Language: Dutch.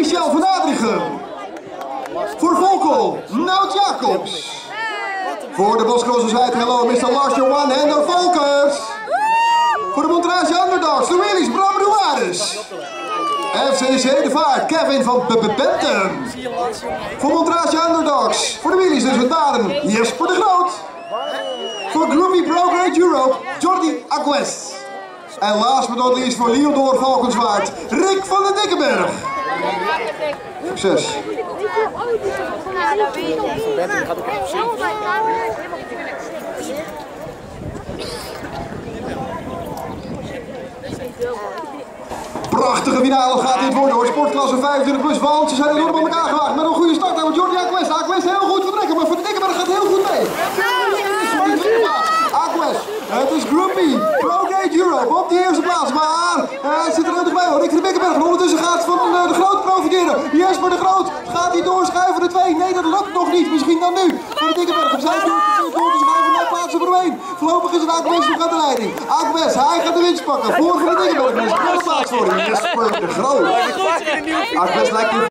Michel van Adrichem. Voor Volkel, Nout Jacobs. Voor de Boscrossers hello, Mr. Lars Johan Hendel Volkers. Voor de Montage Underdogs, de Willys Bram Ruares. FCC de Vaart, Kevin van Bentum. Voor Montage Underdogs, voor de Willys dus het Baren, Jesper de Groot. Voor Groovy Pro Great Europe, Jordi Agues. En last but not least voor Liodor Valkenswaard, Rick van den Dikkenberg. Succes. Prachtige finale gaat dit worden hoor, sportklasse 25 plus, want ze zijn enorm aan elkaar gewaagd met een goede start. En Jordi Agues, Agues heel goed vertrekken, maar voor de Dikkenberg gaat heel goed mee. Agues, het is Grumpy, Pro Great Europe op die eerste plaats, maar hij zit er heel dichtbij hoor. Rick van den Dikkenberg, ondertussen gaat van de Groot profiteren. Jesper de Groot, gaat hij doorschuiven de 2? Nee, dat lukt nog niet, misschien dan nu. Van de Dikkenberg, op zijn door te schuiven naar plaats nummer 1. Voorlopig is het Agues nog aan de leiding. Agues, hij gaat de winst pakken. Voor Van den Dikkenberg, er is een plaats voor Jesper de Groot. Agues lijkt